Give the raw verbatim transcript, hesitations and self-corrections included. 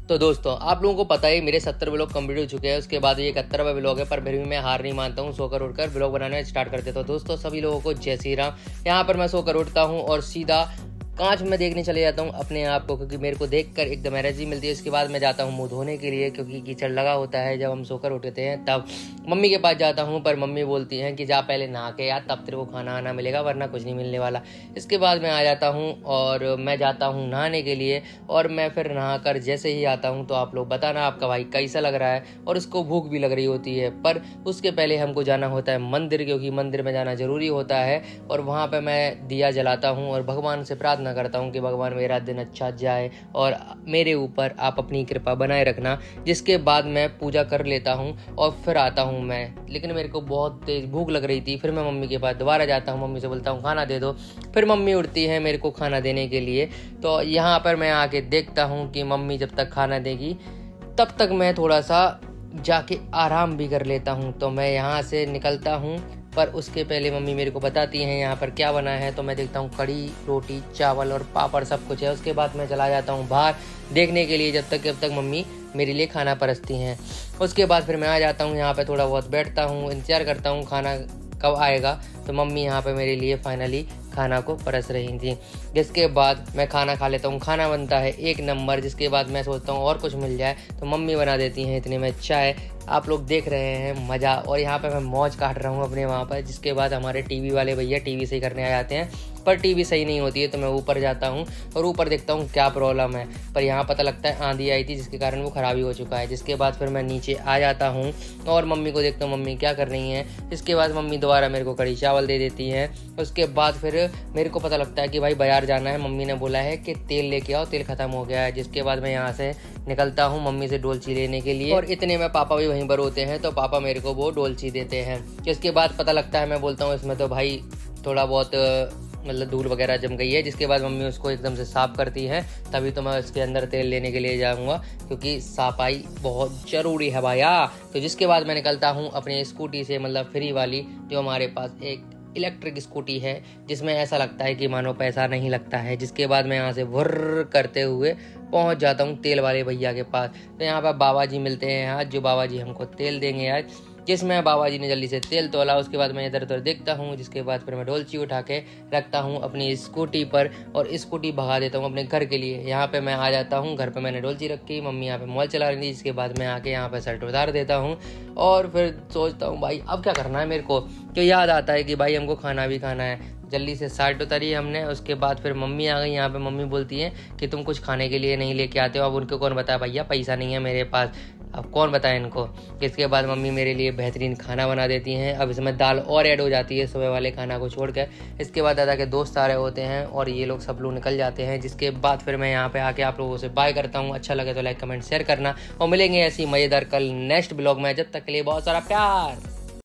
तो दोस्तों आप लोगों को पता ही मेरे सत्तर ब्लॉग कंप्लीट हो चुके हैं। उसके बाद ये इकहत्तरवां ब्लॉग है, पर फिर भी मैं हार नहीं मानता हूँ। सोकर उठकर ब्लॉग बनाने स्टार्ट कर देता हूँ। दोस्तों सभी लोगों को जय श्री राम। यहाँ पर मैं सोकर उठता हूँ और सीधा कांच में देखने चले जाता हूँ अपने आप को, क्योंकि मेरे को देखकर एकदम एनर्जी मिलती है। इसके बाद मैं जाता हूँ मुंह धोने के लिए, क्योंकि कीचड़ लगा होता है जब हम सोकर उठते हैं। तब मम्मी के पास जाता हूँ, पर मम्मी बोलती हैं कि जा पहले नहा के यार, तब तेरे को खाना आना मिलेगा, वरना कुछ नहीं मिलने वाला। इसके बाद मैं आ जाता हूँ और मैं जाता हूँ नहाने के लिए, और मैं फिर नहा कर जैसे ही आता हूँ तो आप लोग बताना आपका भाई कैसा लग रहा है, और उसको भूख भी लग रही होती है। पर उसके पहले हमको जाना होता है मंदिर, क्योंकि मंदिर में जाना जरूरी होता है। और वहाँ पर मैं दिया जलाता हूँ और भगवान से प्रार्थना करता हूँ कि भगवान मेरा दिन अच्छा जाए और मेरे ऊपर आप अपनी कृपा बनाए रखना। जिसके बाद मैं पूजा कर लेता हूँ और फिर आता हूँ मैं। लेकिन मेरे को बहुत तेज भूख लग रही थी, फिर मैं मम्मी के पास दोबारा जाता हूँ, मम्मी से बोलता हूँ खाना दे दो। फिर मम्मी उठती है मेरे को खाना देने के लिए। तो यहाँ पर मैं आके देखता हूँ कि मम्मी जब तक खाना देगी तब तक मैं थोड़ा सा जाके आराम भी कर लेता हूँ। तो मैं यहाँ से निकलता हूँ, पर उसके पहले मम्मी मेरे को बताती हैं यहाँ पर क्या बना है। तो मैं देखता हूँ कड़ी, रोटी, चावल और पापड़ सब कुछ है। उसके बाद मैं चला जाता हूँ बाहर देखने के लिए, जब तक जब तक मम्मी मेरे लिए खाना परसती हैं। उसके बाद फिर मैं आ जाता हूँ यहाँ पे, थोड़ा बहुत बैठता हूँ, इंतजार करता हूँ खाना कब आएगा। तो मम्मी यहाँ पे मेरे लिए फाइनली खाना को परस रही थी। जिसके बाद मैं खाना खा लेता हूँ, खाना बनता है एक नंबर। जिसके बाद मैं सोचता हूँ और कुछ मिल जाए, तो मम्मी बना देती हैं इतने में चाय। आप लोग देख रहे हैं मज़ा, और यहाँ पे मैं मौज काट रहा हूँ अपने वहाँ पर। जिसके बाद हमारे टीवी वाले भैया टीवी सही करने आ जाते हैं, पर टीवी सही नहीं होती है। तो मैं ऊपर जाता हूँ और ऊपर देखता हूँ क्या प्रॉब्लम है, पर यहाँ पता लगता है आंधी आई थी जिसके कारण वो खराबी हो चुका है। जिसके बाद फिर मैं नीचे आ जाता हूँ और मम्मी को देखता हूँ मम्मी क्या कर रही हैं। इसके बाद मम्मी दोबारा मेरे को कड़ी चावल दे देती हैं। उसके बाद फिर मेरे को पता लगता है कि भाई बाजार जाना है, मम्मी ने बोला है कि तेल लेके आओ, तेल खत्म हो गया है। जिसके बाद मैं यहाँ से निकलता हूँ मम्मी से डोलची लेने के लिए, और इतने में पापा भी वहीं पर होते हैं। तो पापा मेरे को वो डोलची देते हैं। जिसके बाद पता लगता है, मैं बोलता हूँ इसमें तो भाई थोड़ा बहुत मतलब धूल वगैरह जम गई है। जिसके बाद मम्मी उसको एकदम से साफ करती है, तभी तो मैं उसके अंदर तेल लेने के लिए जाऊंगा, क्योंकि सफाई बहुत ज़रूरी है भैया। तो जिसके बाद मैं निकलता हूँ अपनी स्कूटी से, मतलब फ्री वाली, जो हमारे पास एक इलेक्ट्रिक स्कूटी है जिसमें ऐसा लगता है कि मानो पैसा नहीं लगता है। जिसके बाद मैं यहाँ से वुर्र करते हुए पहुँच जाता हूँ तेल वाले भैया के पास। तो यहाँ पर बाबा जी मिलते हैं आज, जो बाबा जी हमको तेल देंगे आज। जिसमें बाबा जी ने जल्दी से तेल तोला। उसके बाद मैं इधर उधर देखता हूँ। जिसके बाद फिर मैं डोलची उठा के रखता हूँ अपनी स्कूटी पर और स्कूटी भगा देता हूँ अपने घर के लिए। यहाँ पे मैं आ जाता हूँ, घर पे मैंने डोलची रखी, मम्मी यहाँ पे मोबाइल चला रही थी। जिसके बाद मैं आके यहाँ पे शर्ट उतार देता हूँ और फिर सोचता हूँ भाई अब क्या करना है मेरे को। तो याद आता है कि भाई हमको खाना भी खाना है। जल्दी से शर्ट उतारी हमने। उसके बाद फिर मम्मी आ गई। यहाँ पे मम्मी बोलती हैं कि तुम कुछ खाने के लिए नहीं लेके आते हो। अब उनको कौन बताया भैया, पैसा नहीं है मेरे पास, अब कौन बताए इनको। इसके बाद मम्मी मेरे लिए बेहतरीन खाना बना देती हैं। अब इसमें दाल और ऐड हो जाती है सुबह वाले खाना को छोड़कर। इसके बाद दादा के दोस्त आ रहे होते हैं और ये लोग सब लोग निकल जाते हैं। जिसके बाद फिर मैं यहाँ पे आके आप लोगों से बाय करता हूँ। अच्छा लगे तो लाइक कमेंट शेयर करना, और मिलेंगे ऐसी मज़ेदार कल नेक्स्ट ब्लॉग में। जब तक के लिए बहुत सारा प्यार।